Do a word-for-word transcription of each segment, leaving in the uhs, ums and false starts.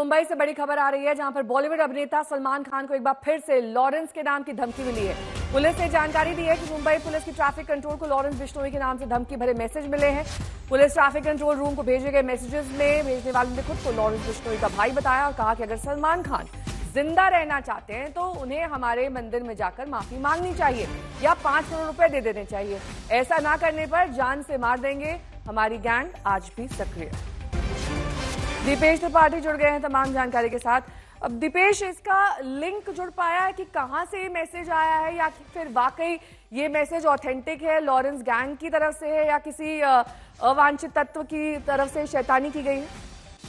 मुंबई से बड़ी खबर आ रही है, जहां पर बॉलीवुड अभिनेता सलमान खान को एक बार फिर से लॉरेंस के नाम की धमकी मिली है। पुलिस ने जानकारी दी है कि मुंबई पुलिस की ट्रैफिक कंट्रोल को लॉरेंस बिश्नोई के नाम से धमकी भरे मैसेज मिले हैं। पुलिस ट्रैफिक कंट्रोल रूम को भेजे गए मैसेजेस में भेजने वाले ने खुद को लॉरेंस बिश्नोई का भाई बताया और कहा कि अगर सलमान खान जिंदा रहना चाहते हैं तो उन्हें हमारे मंदिर में जाकर माफी मांगनी चाहिए या पांच करोड़ रुपए दे देने चाहिए। ऐसा ना करने पर जान से मार देंगे। हमारी गैंग आज भी सक्रिय। दीपेश त्रिपाठी जुड़ गए हैं तमाम जानकारी के साथ। अब दीपेश, इसका लिंक जुड़ पाया है कि कहां से ये मैसेज आया है, या फिर वाकई ये मैसेज ऑथेंटिक है, लॉरेंस गैंग की तरफ से है या किसी अवांछित तत्व की तरफ से शैतानी की गई है?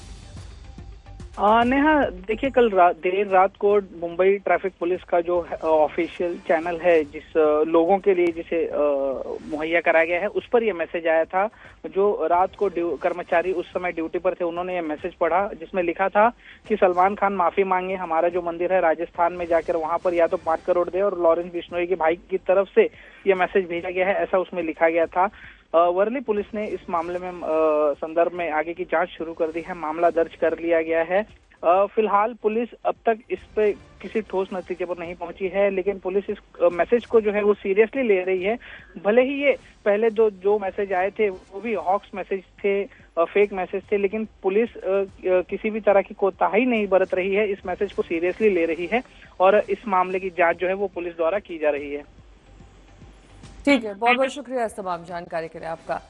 नेहा, देखिए, कल रा, देर रात को मुंबई ट्रैफिक पुलिस का जो ऑफिशियल चैनल है, जिस लोगों के लिए जिसे मुहैया कराया गया है, उस पर यह मैसेज आया था। जो रात को कर्मचारी उस समय ड्यूटी पर थे, उन्होंने यह मैसेज पढ़ा जिसमें लिखा था कि सलमान खान माफी मांगे, हमारा जो मंदिर है राजस्थान में जाकर वहां पर या तो पांच करोड़ दे, और लॉरेंस बिश्नोई के भाई की तरफ से यह मैसेज भेजा गया है, ऐसा उसमें लिखा गया था। वर्ली पुलिस ने इस मामले में संदर्भ में आगे की जांच शुरू कर दी है, मामला दर्ज कर लिया गया है। फिलहाल पुलिस अब तक इस पे किसी ठोस नतीजे पर नहीं पहुंची है, लेकिन पुलिस इस मैसेज को जो है वो सीरियसली ले रही है। भले ही ये पहले दो जो मैसेज आए थे वो भी हॉक्स मैसेज थे, फेक मैसेज थे, लेकिन पुलिस किसी भी तरह की कोताही नहीं बरत रही है, इस मैसेज को सीरियसली ले रही है और इस मामले की जांच जो है वो पुलिस द्वारा की जा रही है। ठीक है, बहुत बहुत शुक्रिया इस तमाम जानकारी के लिए आपका।